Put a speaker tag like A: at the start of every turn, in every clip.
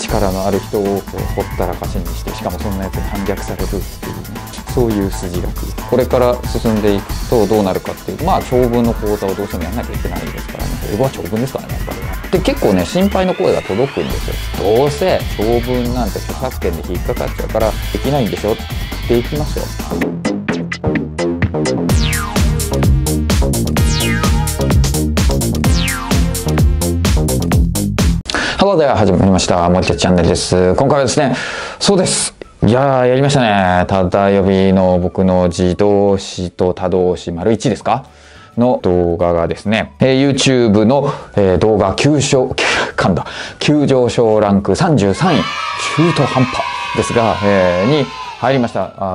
A: 力のある人をほったらかしにして、しかもそんなやつに反逆されるっていうね、そういう筋書きで、これから進んでいくとどうなるかっていうと、長文の講座をどうしてもやんなきゃいけないですからね。英語は長文ですからね、やっぱりね。で結構ね、心配の声が届くんですよ。どうせ長文なんて著作権で引っかかっちゃうからできないんでしょっていきますよ。Hello there、始まりました森田チャンネルです。今回はですね、そうです、やりましたね。ただ呼びの僕の自動詞と他動詞丸1ですかの動画がですね、YouTube の、動画急上昇ランク33位、中途半端ですが、に入りました。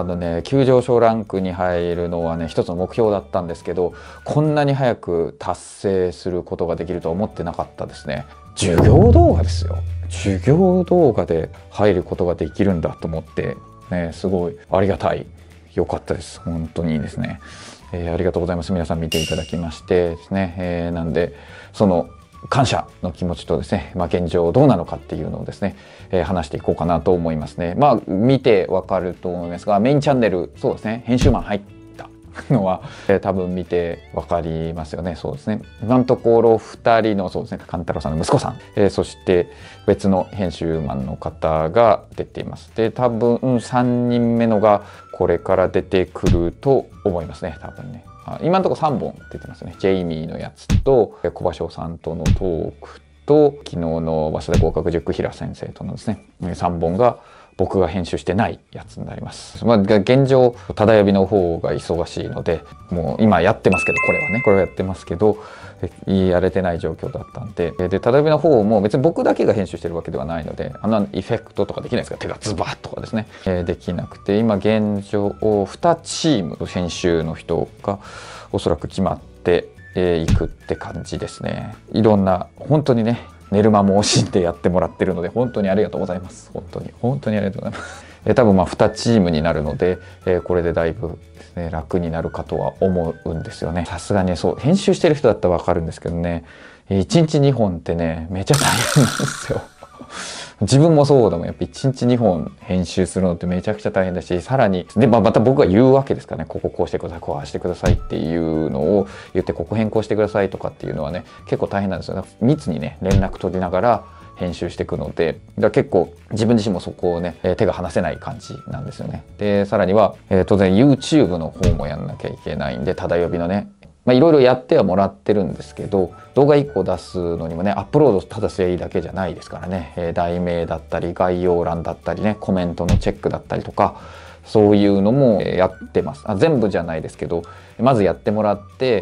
A: 急上昇ランクに入るのはね、一つの目標だったんですけど、こんなに早く達成することができるとは思ってなかったですね。授業動画ですよ。授業動画で入ることができるんだと思って、ね、すごいありがたい。よかったです。本当にいいですね。ありがとうございます。皆さん見ていただきましてですね。なんで、その感謝の気持ちとですね、現状どうなのかっていうのをですね、話していこうかなと思いますね。見てわかると思いますが、メインチャンネル、そうですね、編集マン入ったのは、多分見てわかりますよね。そうですね。今のところ2人の、そうですね、勘太郎さんの息子さん、そして別の編集マンの方が出ています。で、多分3人目のがこれから出てくると思いますね。多分ね。今のところ3本出てますね。ジェイミーのやつと小葉翔さんとのトークと昨日の早稲田合格塾平先生とのですね3本が僕が編集してないやつになります。現状ただ呼びの方が忙しいので、もう今やってますけど、これはやってますけどやれてない状況だったんで、ただ呼びの方も別に僕だけが編集してるわけではないので、エフェクトとかできないですか、手がズバッとかですね、できなくて、今現状2チーム編集の人がおそらく決まっていくって感じですね。いろんな本当にね、寝る間も惜しんでやってもらってるので本当にありがとうございます。本当にありがとうございます。多分2チームになるので、これでだいぶですね、楽になるかとは思うんですよね。さすがにそう編集してる人だったらわかるんですけどね、1日2本ってね、めちゃ大変なんですよ。自分もそうだもん。やっぱ1日2本編集するのってめちゃくちゃ大変だし、さらにで、また僕が言うわけですからね、こうしてください、こうしてくださいっていうのを言って、ここ変更してくださいとかっていうのはね、結構大変なんですよ。だから密にね連絡取りながら編集していくので、だから結構自分自身もそこをね、手が離せない感じなんですよね。でさらには、当然 YouTube の方もやんなきゃいけないんで、ただ呼びのね、いろいろやってはもらってるんですけど、動画1個出すのにもね、アップロードただすりゃいいだけじゃないですからね、題名だったり概要欄だったりね、コメントのチェックだったりとか、そういうのもやってます。全部じゃないですけど、まずやってもらって、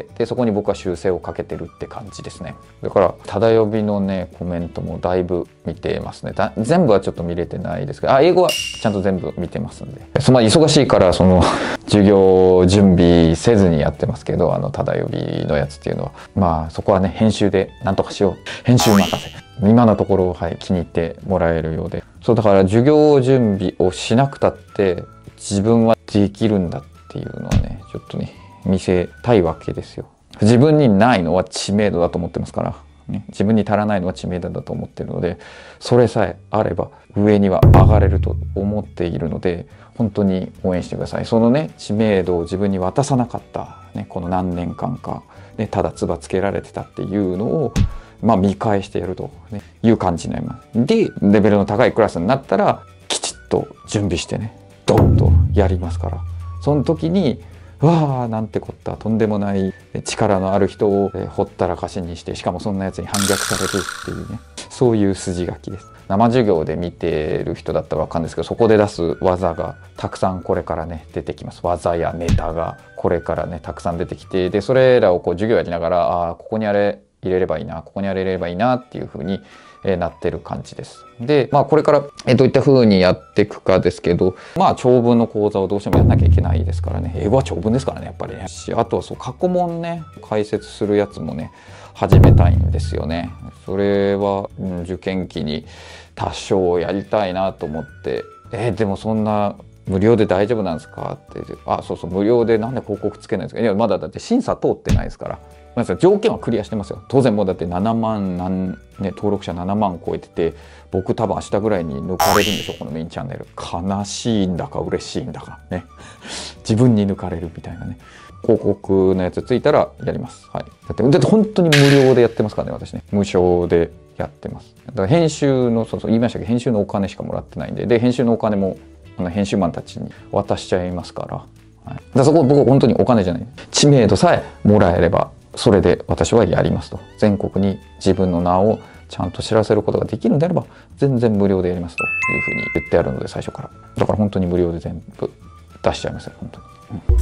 A: でそこに僕は修正をかけてるって感じですね。だからただ呼びのねコメントもだいぶ見てますね。全部はちょっと見れてないですけど、英語はちゃんと全部見てますんで、忙しいからその授業準備せずにやってますけど、ただ呼びのやつっていうのはそこはね、編集でなんとかしよう、編集任せ、今のところ気に入ってもらえるようで、そうだから授業準備をしなくたって自分はできるんだっていうのはね、ちょっとね見せたいわけですよ。自分にないのは知名度だと思ってますから、ね、自分に足らないのは知名度だと思ってるので、それさえあれば上には上がれると思っているので、本当に応援してください。そのね知名度を自分に渡さなかった、ね、この何年間か、ね、ただつばつけられてたっていうのを見返してやると、ね、いう感じになります。でレベルの高いクラスになったらきちっと準備してね、ドンとやりますから、その時にわあなんてこった、とんでもない力のある人をほったらかしにして、しかもそんなやつに反逆されるっていうね、そういう筋書きです。生授業で見てる人だったらわかるんですけど、そこで出す技がたくさんこれからね出てきます。技やネタがこれからねたくさん出てきて、でそれらを授業やりながら、ここにあれ入れればいいな、ここにあれ入れればいいなっていう風になってる感じです。でこれからどういった風にやっていくかですけど、長文の講座をどうしてもやんなきゃいけないですからね。英語は長文ですからね、やっぱりね。あとは過去問ね解説するやつもね始めたいんですよね。それは、受験期に多少やりたいなと思って、でもそんな無料で大丈夫なんですかって、そう無料でなんで広告つけないんですか。いやまだだって審査通ってないですから。 まず条件はクリアしてますよ。当然もうだって7万登録者7万超えてて、僕多分明日ぐらいに抜かれるんでしょ、このメインチャンネル。悲しいんだか嬉しいんだかね。自分に抜かれるみたいなね。広告のやつついたらやります。はい。だって本当に無料でやってますからね、私ね。無償でやってます。だから編集の、そう言いましたけど、編集のお金しかもらってないんで、で、編集のお金も編集マンたちに渡しちゃいますから。はい、だそこ僕本当にお金じゃない。知名度さえもらえれば、それで私はやりますと。全国に自分の名をちゃんと知らせることができるんであれば、全然無料でやりますというふうに言ってあるので、最初から。だから本当に無料で全部出しちゃいますよ、本当に。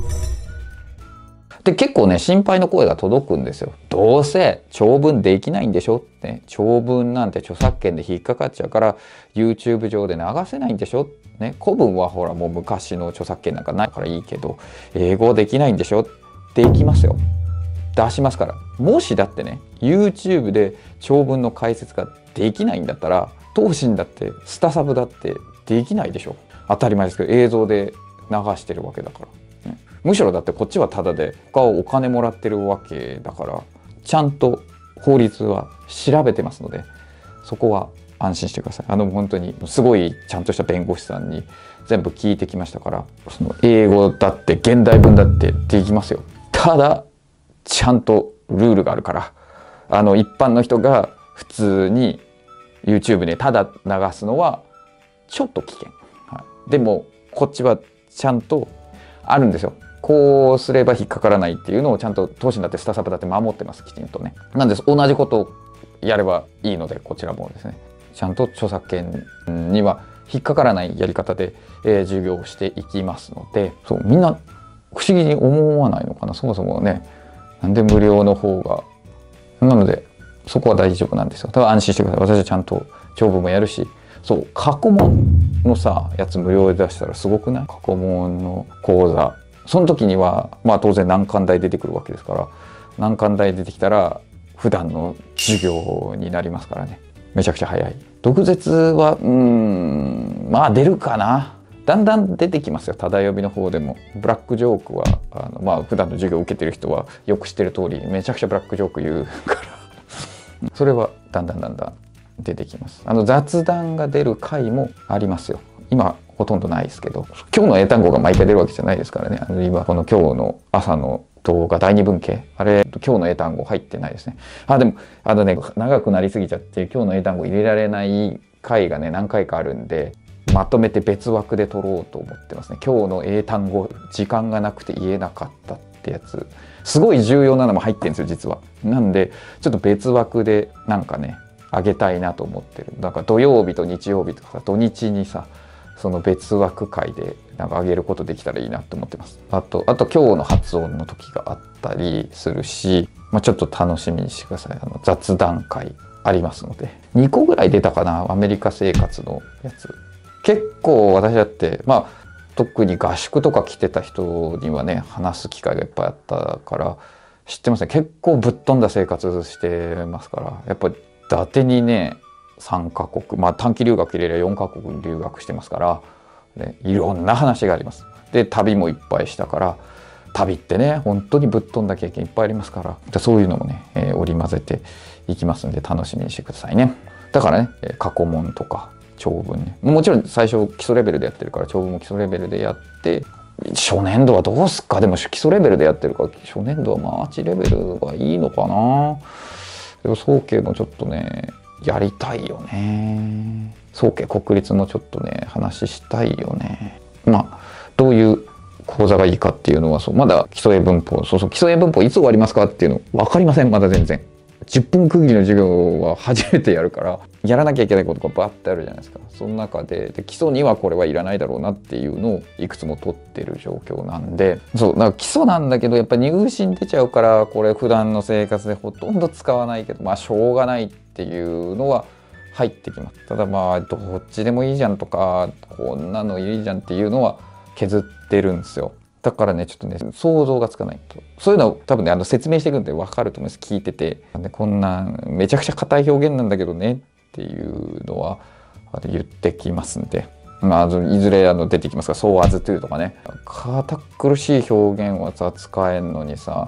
A: で、結構ね、心配の声が届くんですよ。どうせ長文できないんでしょって。長文なんて著作権で引っかかっちゃうから、YouTube 上で流せないんでしょね。古文はほらもう昔の著作権なんかないからいいけど、英語できないんでしょ。できますよ。出しますから。もしだってね、YouTube で長文の解説ができないんだったら、東進だってスタサブだってできないでしょ。当たり前ですけど、映像で流してるわけだから、ね。むしろだってこっちはタダで他をお金もらってるわけだから、ちゃんと法律は調べてますので、そこは安心してください。本当にすごいちゃんとした弁護士さんに全部聞いてきましたから、その英語だって現代文だってできますよ。ただちゃんとルールがあるから、一般の人が普通に YouTube でただ流すのはちょっと危険。はい、でもこっちはちゃんとあるんですよ。こうすれば引っかからないっていうのをちゃんと東進だってスタサブだって守ってます、きちんとね。なんで同じことをやればいいので、こちらもですね、ちゃんと著作権には引っかからないやり方で、授業をしていきますので、そうみんな不思議に思わないのかな。そもそもね、なんで無料の方が。なのでそこは大丈夫なんですよ。ただ安心してください。私はちゃんと長文もやるし、そう過去問のさやつ無料で出したらすごくない？過去問の講座、その時にはまあ当然難関大出てくるわけですから、難関大出てきたら普段の授業になりますからね。めちゃくちゃ早い。毒舌はまあ出るかな。だんだん出てきますよ。ただ読みの方でもブラックジョークはまあ普段の授業を受けてる人はよく知ってる通り、めちゃくちゃブラックジョーク言うからそれはだんだん出てきます。雑談が出る回もありますよ。今ほとんどないですけど、今日の英単語が毎回出るわけじゃないですからね。今この今日の朝の動画第二文系、あれ今日の英単語入ってないですね。でも長くなりすぎちゃって今日の英単語入れられない回がね何回かあるんで、まとめて別枠で取ろうと思ってますね。今日の英単語時間がなくて言えなかったってやつ、すごい重要なのも入ってるんですよ実は。なんでちょっと別枠でなんかねあげたいなと思ってる。なんか土曜日と日曜日とかさ、土日にさその別枠会でなんかあげることできたらいいなと思ってます。あと今日の発音の時があったりするし、ちょっと楽しみにしてください。雑談会ありますので、2個ぐらい出たかな、アメリカ生活のやつ。結構私だって特に合宿とか来てた人にはね話す機会がいっぱいあったから知ってますね。結構ぶっ飛んだ生活してますから、やっぱり伊達にね3カ国、短期留学入れれば4カ国留学してますから、ね、いろんな話があります。で旅もいっぱいしたから、旅ってね本当にぶっ飛んだ経験いっぱいありますから、そういうのもね、織り交ぜていきますんで楽しみにしてくださいね。だからね過去問とか長文ね、もちろん最初基礎レベルでやってるから長文も基礎レベルでやって、初年度はどうすっか。でも基礎レベルでやってるから初年度はマーチレベルがいいのかな。でも早慶もちょっとねやりたいよね。早慶国立のちょっとね話したいよね。どういう講座がいいかっていうのはまだ基礎英文法、基礎英文法いつ終わりますかっていうの分かりません。まだ全然10分区切りの授業は初めてやるから、やらなきゃいけないことがバッてあるじゃないですか。その中で基礎にはこれはいらないだろうなっていうのをいくつも取ってる状況なんで、だから基礎なんだけどやっぱ入試出ちゃうから、これ普段の生活でほとんど使わないけどしょうがないっていうのは入ってきます。ただどっちでもいいじゃんとかこんなのいいじゃんっていうのは削ってるんですよ。だからねちょっとね想像がつかないと、そういうのを多分ね説明していくんで分かると思います。聞いててこんなめちゃくちゃ硬い表現なんだけどねっていうのは言ってきますんで、いずれ出てきますが、そうあずというとかね、堅苦しい表現は使えんのにさ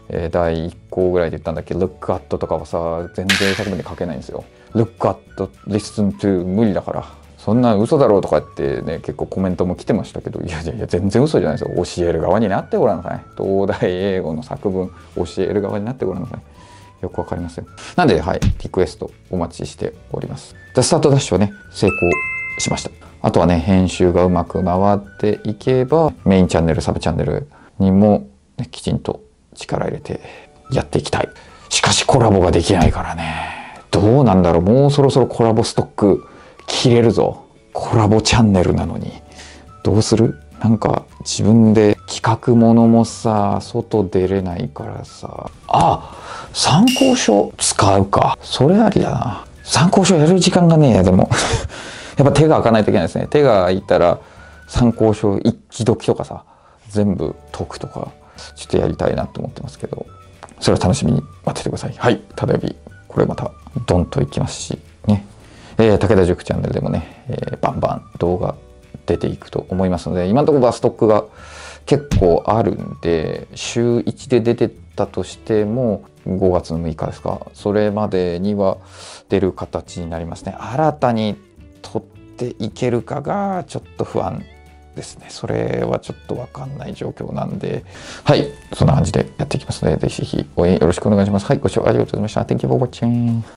A: 第1項ぐらいで言ったんだっけど、Look at とかはさ、全然作文で書けないんですよ。Look at, listen to 無理だから。そんな嘘だろうとかってね、結構コメントも来てましたけど、いやいやいや、全然嘘じゃないですよ。教える側になってごらんなさい。東大英語の作文、教える側になってごらんなさい。よくわかりますよ。なんで、はい、リクエストお待ちしております。じゃスタートダッシュはね、成功しました。あとはね、編集がうまく回っていけば、メインチャンネル、サブチャンネルにも、ね、きちんと力入れてやっていきたい。しかしコラボができないからね。どうなんだろう。もうそろそろコラボストック切れるぞ。コラボチャンネルなのに。どうする？なんか自分で企画ものもさ、外出れないからさ。あ、参考書使うか。それありだな。参考書やる時間がねえや、でも。やっぱ手が開かないといけないですね。手が開いたら参考書一気解きとかさ、全部解くとか、ちょっとやりたいなと思ってますけど、それは楽しみに待っててください。はい、ただよび、これまたドンといきますし、ね。武田塾チャンネルでもね、バンバン動画出ていくと思いますので、今のところはストックが結構あるんで、週1で出てたとしても、5月の6日ですか、それまでには出る形になりますね。新たに取っていけるかがちょっと不安ですね。それはちょっとわかんない状況なんで、はい、そんな感じでやっていきますので、ぜひぜひ応援よろしくお願いします。はい、ご視聴ありがとうございました。Thank you for watching.